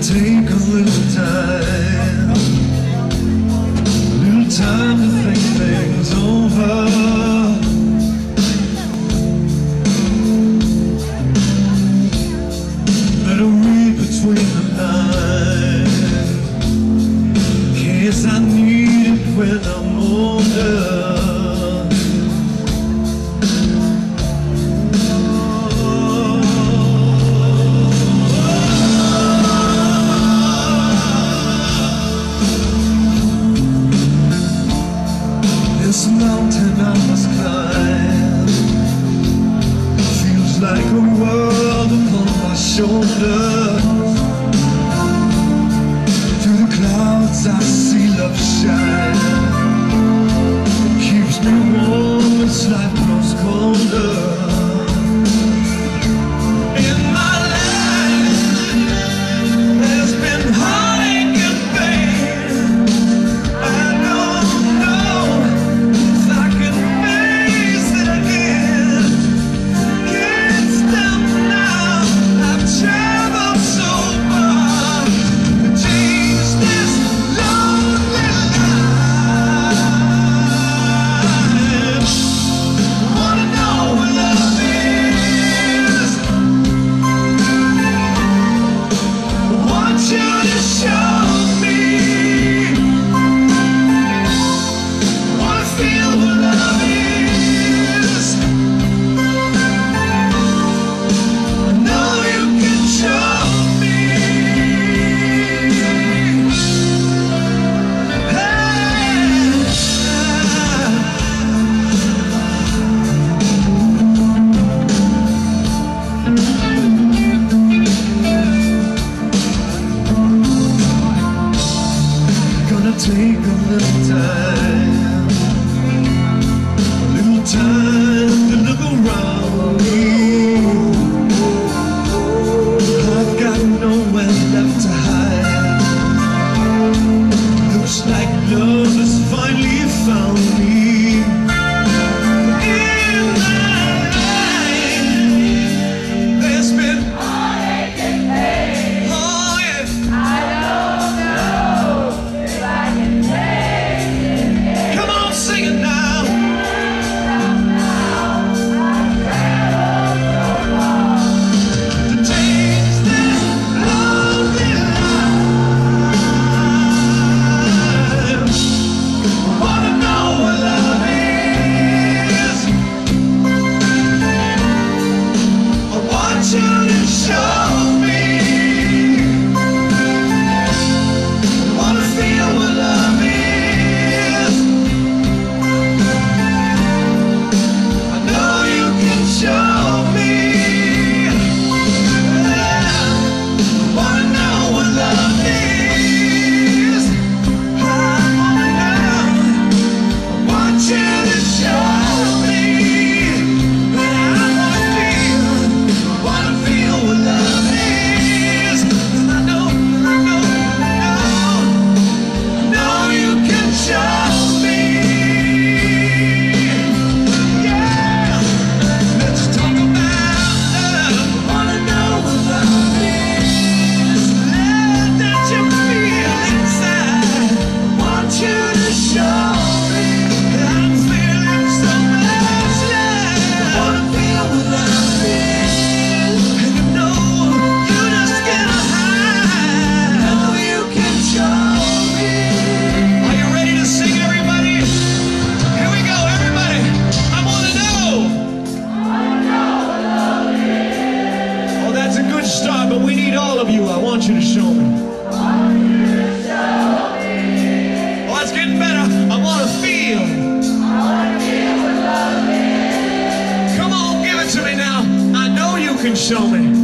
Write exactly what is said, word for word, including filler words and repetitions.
take a little time, a little time to think things over. Better read between the lines, in case I need it when I'm older. This mountain I must climb feels like a world upon my shoulders. Through the clouds I see love shine. It keeps me warm as life grows colder. In my life there's been heartache and pain. I don't know if I can face it again. Can't stop now, I've traveled so far to change this lonely life. Wanna know what love is? Want you to show me. Wanna feel what love is? I know you can show me. Gonna take a little time, a little time to look around me. I've got nowhere left to hide. Looks like love has finally found me. In my life there's been heartache and pain. Oh yeah. I don't know if I can take it again. Come on, sing it now. To change this lonely life. Wanna know what love is? I want you to show me. Wanna feel what love is? I know you can show me. Wanna know what love is? I wanna know. I want you to show me. I wanna feel, wanna feel what love is. And I know, I know, I know, I know you can show me. Yeah, let's talk about love. Wanna know what love is. Love that you feel inside. I want you to show me. I'm feeling so much love. I wanna feel what love is. And you know you just get a high. I know you can show me. Are you ready to sing, everybody? Here we go, everybody. I wanna know. Oh, that's a good start, but we need all of you. I want you to show me. Oh, it's getting better. I wanna feel. Come on, give it to me now. I know you can show me.